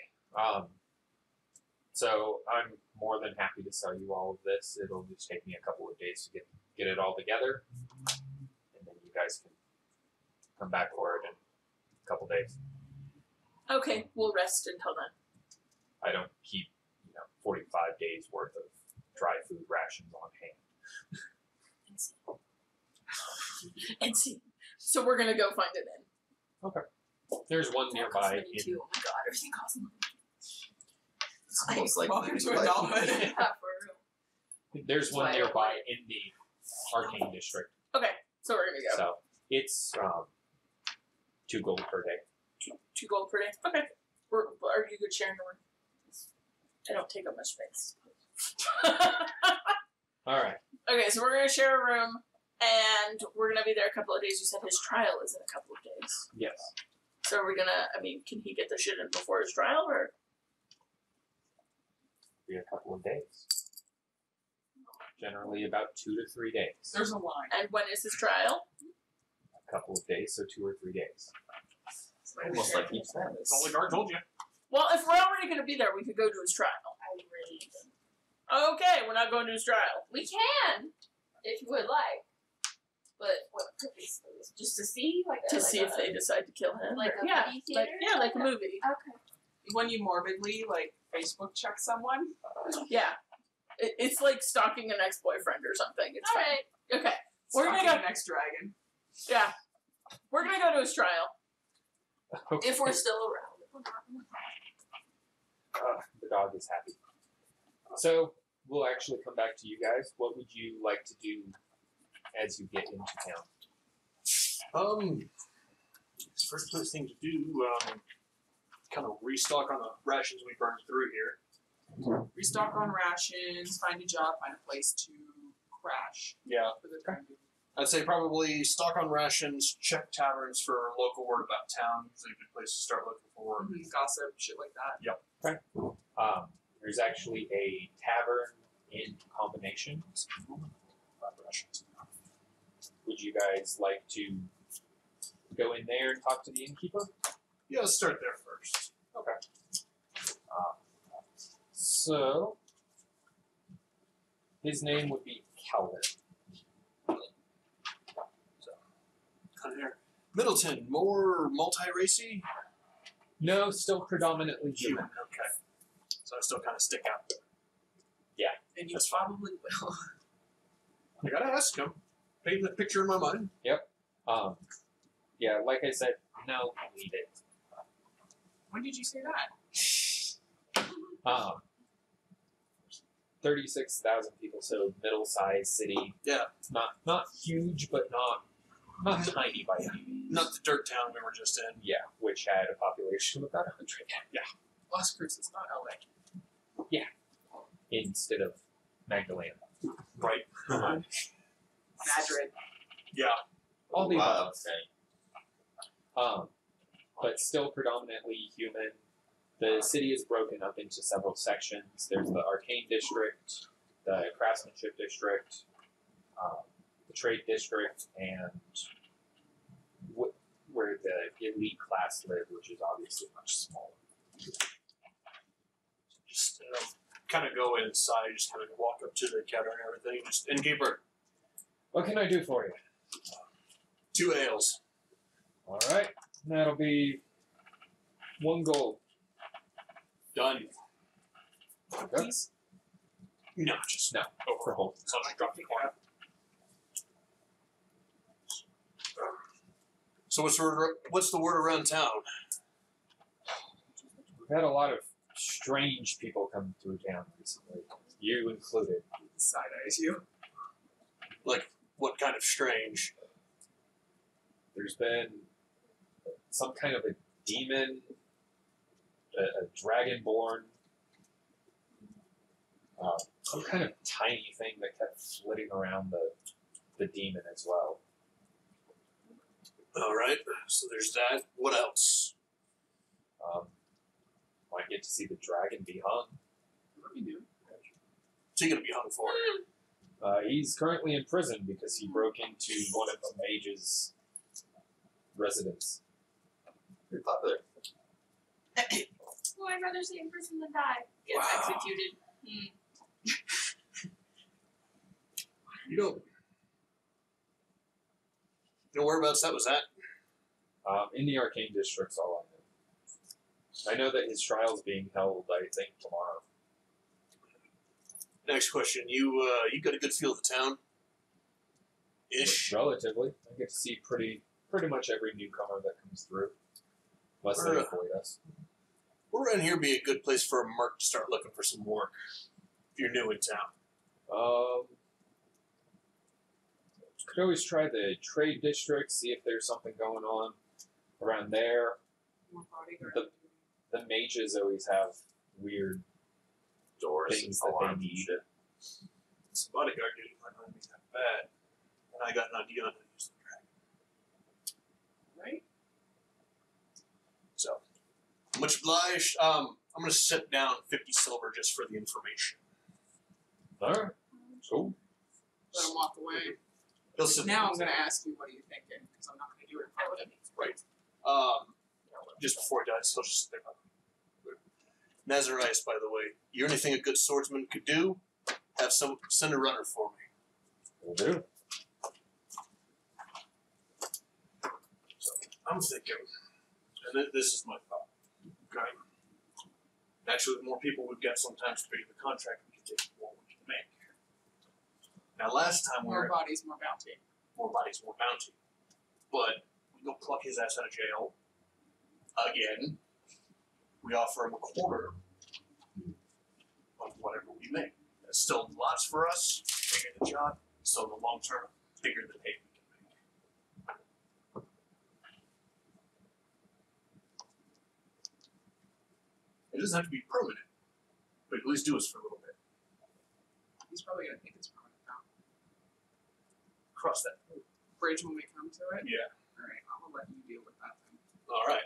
so I'm more than happy to sell you all of this. It'll just take me a couple of days to get it all together, and then you guys can come back for it in a couple days. Okay, we'll rest until then. I don't keep 45 days worth of dry food rations on hand. And see. So we're gonna go find an inn. There's one that costs nearby money too. Oh my god, everything costs money. It's almost like Welcome to like- adulthood. Yeah, for real. There's one Why- nearby in the arcane district. Okay, so we're gonna go. So it's 2 gold per day. 2 gold per day. Okay. Are you good sharing the room? I don't take up much space. Alright. Okay, so we're gonna share a room and we're gonna be there a couple of days. You said his trial is in a couple of days. Yes. So are we gonna can he get the shit in before his trial or Be a couple of days. Generally about 2 to 3 days. There's a line. and when is his trial? A couple of days, so 2 or 3 days. Almost like each time. That's all the guard told you. Well, if we're already gonna be there, we could go to his trial. I really Okay, we're not going to his trial. We can, if you would like. But what purpose? Just to see? To see if they decide to kill him. like a yeah, movie like, theater? yeah, like a movie. Okay. When you morbidly like Facebook check someone. Yeah. It's like stalking an ex-boyfriend or something. It's fine. Alright. Okay. We're gonna stalking go- the next dragon. Yeah. We're gonna go to his trial. Okay. If we're still around. The dog is happy. So we'll actually come back to you guys. What would you like to do as you get into town? First thing to do, kind of restock on the rations we burned through here. Restock on rations, find a job, find a place to crash Yeah. for the time being. I'd say probably stock on rations, check taverns for local word about town. Usually a good place to start looking for work. Gossip, shit like that. There's actually a tavern in Combination. Rations. Would you guys like to go in there and talk to the innkeeper? Yeah, let's start there first. Okay. So, his name would be Calvin. Kind of here. Middleton, more multi-racy? No, still predominantly Human. human. Okay. So I still kind of stick out there. And you probably will. I gotta ask him. Paint the picture in my mind. Yeah, like I said, no, leave it. When did you say that? 36,000 people, so middle-sized city. Yeah. Not huge, but not tiny by any means. Not the dirt town we were just in. Yeah, which had a population of about 100. Las Cruces, not LA. Instead of Magdalena. Right. Madrid. Yeah. All the Wow, above. But still predominantly human. The city is broken up into several sections. There's the Arcane District, the Craftsmanship District, the Trade District, and where the elite class live, which is obviously much smaller. Just kind of go inside, just kind of walk up to the counter and everything. Just innkeeper, What can I do for you? 2 ales. All right, that'll be 1 gold. Done. Okay. No, just No, for both. So I dropped the coin. So what's the word around town? We've had a lot of strange people come through town recently, you included. Side eyes you. Like, what kind of strange? There's been some kind of a demon, a dragonborn, some kind of tiny thing that kept flitting around the demon as well. All right, so there's that. What else? Might get to see the dragon be hung. What do you do? What's he gonna be hung for? He's currently in prison because he broke into one of the mage's residence. Pretty popular. Well, I'd rather stay in prison than die. Gets Wow. executed. You know whereabouts that was at? In the Arcane District's all I know that his trial's being held, I think, tomorrow. Next question. You got a good feel of the town? Ish. Relatively. I get to see pretty much every newcomer that comes through. Unless they avoid us. Where around here be a good place for a merc to start looking for some work if you're new in town? Could always try the Trade District, see if there's something going on around there. More bodyguard. The mages always have weird Doors things and that they alarms and need. shit. This bodyguard duty might not be that bad. And I got an idea on how to use the dragon. Right? So, much obliged. I'm going to set down 50 silver just for the information. Alright. Cool. Let him walk away. He'll sit Now I'm going to ask you, what are you thinking? Because I'm not going to do it in front of him. Right. Just before he dies, he'll just stick up. Naz and Aralyn, by the way, you're anything a good swordsman could do? Send a runner for me. Will do. So, I'm thinking, and this is my thought. Okay. Naturally, the more people we've got, sometimes the bigger the contract we can take, the more we can make. Now, last time we More were bodies, more bounty. more bodies, more bounty. But we go pluck his ass out of jail again. We offer him a quarter of whatever we make. It's still lots for us, bigger the job, so in the long term, bigger the pay we can make. It doesn't have to be permanent, but at least do us for a little bit. He's probably gonna think it's permanent now. Cross that. Bridge when we come to it. Yeah. All right, I'll let you deal with that then. All right.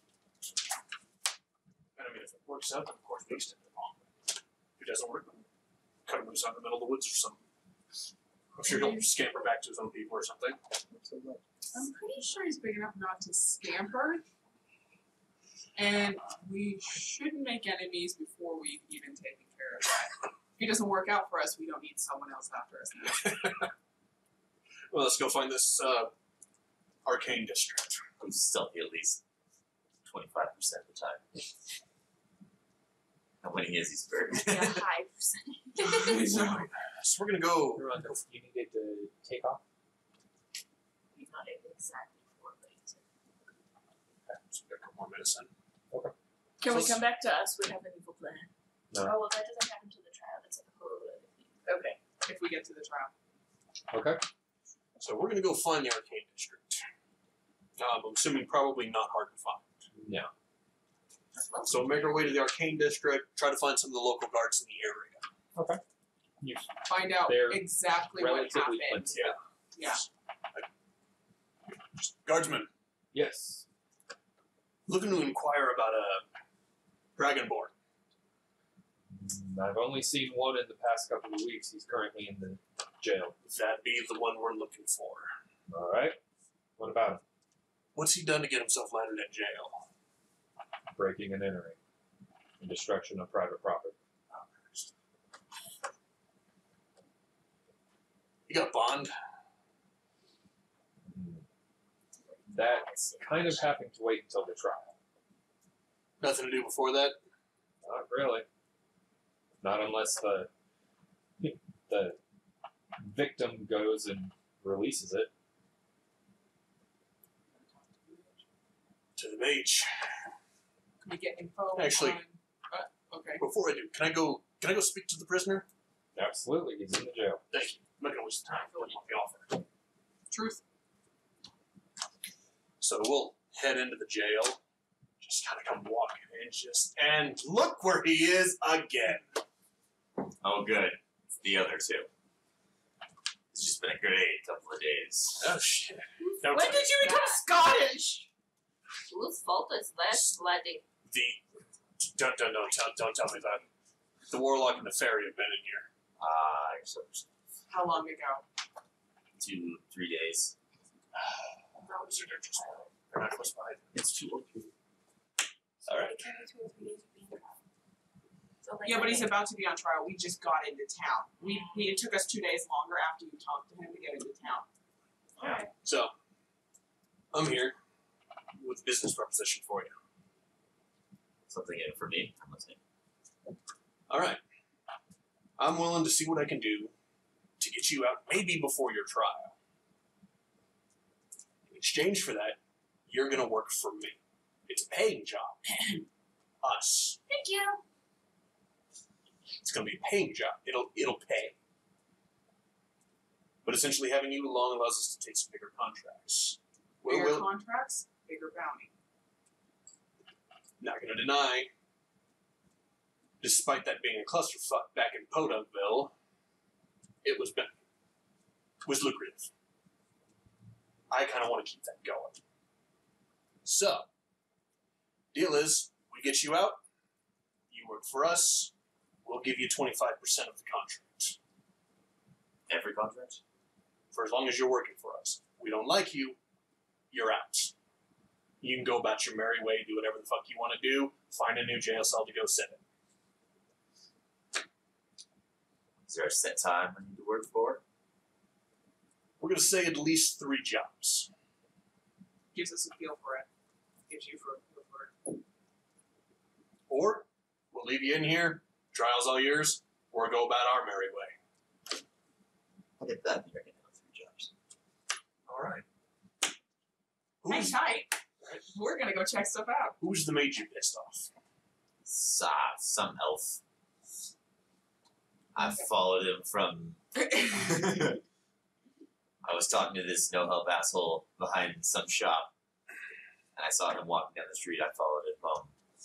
And I mean, if it works out, then of course we extend it on. If it doesn't work, then cut him loose out in the middle of the woods or something. I'm sure he'll scamper back to his own people or something. I'm pretty sure he's big enough not to scamper. And we shouldn't make enemies before we've even taken care of that. If he doesn't work out for us, we don't need someone else after us now. Well, let's go find this arcane district. Who's stealthy at least 25% of the time. And when he is, he's very Yeah, high percentage. So we're gonna go. You needed to take off. He's not exactly 4, but he's So we got a couple more medicine. Can we come back to us? We have an evil plan. No. Oh, well, that doesn't happen to the trial. That's like a whole other thing. Okay. If we get to the trial. Okay. So we're gonna go find the arcane district. I'm assuming probably not hard to find. Yeah. So make our way to the arcane district. Try to find some of the local guards in the area. You Find out They're exactly what relatively happened. plenty. Yeah. Guardsman, Yes. looking to inquire about a dragonborn. I've only seen one in the past couple of weeks. He's currently in the jail. That be the one we're looking for. All right. What about him? What's he done to get himself landed in jail? Breaking and entering, and destruction of private property. You got bond? That's kind of having to wait until the trial. Nothing to do before that? Not really. Not unless the victim goes and releases it. To the mage. Can we get info Actually- on... okay. Before I do, can I go speak to the prisoner? Absolutely, he's in the jail. Thank you. I'm not gonna waste time. I feel like the offer. Truth. So we'll head into the jail. Just kind of come walking in, and look where he is again. Oh, good. It's the other two. It's just been a great couple of days. Oh shit! Don't When tell did you become Scottish? Whose fault is that, laddie? don't tell me that. The warlock and the fairy have been in here. So How long ago? 2-3 days. So they're not close by. It's 2 or 3. All right. Yeah, but he's about to be on trial. We just got into town. It took us 2 days longer after you talked to him to get into town. Alright. So I'm here with a business proposition for you. Something in it for me. I'm listening. All right. I'm willing to see what I can do to get you out, maybe before your trial. In exchange for that, you're gonna work for me. It's a paying job. Us. Thank you. It's gonna be a paying job. It'll pay. But essentially, having you along allows us to take some bigger contracts. Bigger contracts, bigger bounty. Not gonna deny. Despite that being a clusterfuck back in Podunkville, it was lucrative. I kind of want to keep that going. So, deal is, we get you out, you work for us, we'll give you 25% of the contract. Every contract? For as long as you're working for us. We don't like you, you're out. You can go about your merry way, do whatever the fuck you want to do, find a new jail cell to go sit in. Is there a set time I need to work for? We're going to say at least 3 jobs. Gives us a feel for it. Gives you for a feel for it. Or, we'll leave you in here, trial's all yours, or go about our merry way. I'll get that. You're getting 3 jobs. All right. Hang tight. We're gonna go check stuff out. Who's the mage you pissed off? Some elf. I followed him from. I was talking to this no help asshole behind some shop, and I saw him walking down the street. I followed him home.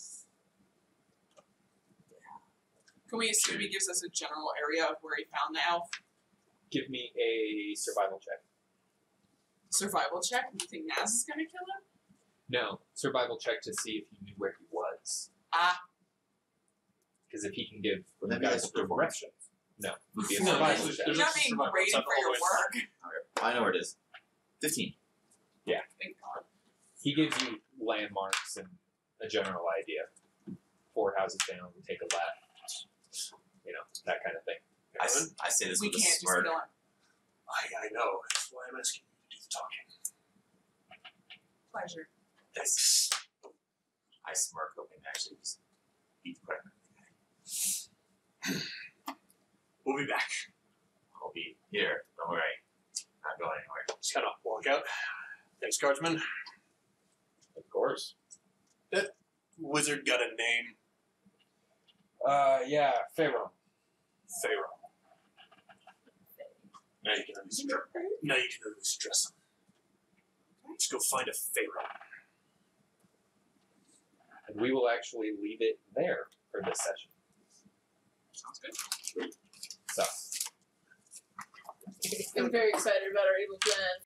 Can we assume he gives us a general area of where he found the elf? Give me a survival check. Survival check? You think Naz is gonna kill him? No, survival check to see if you knew where he was. Ah. Because if he can give Would you that be guys like a performance? direction. No, it would be a No, survival there's- check. You're there's not a being survival graded check for all your the way work. Okay, I know where it is. 15. Thank God. He gives you landmarks and a general idea. 4 houses down, take a left. You know, that kind of thing. I say this We with a can't just smirk. kill him. I know. That's why I'm asking you to do the talking. Pleasure. Thanks. I smirk, hoping to actually just beat the crap out of the guy. We'll be back. I'll be here. Don't worry. Not going anywhere. Just kind of walk out. Thanks, guardsman. Of course. Wizard got a name. Yeah, Pharaoh. Pharaoh. Now you can always dress him. Just go find a Pharaoh. And we will actually leave it there for this session. Sounds good. So, I'm very excited about our evil plan.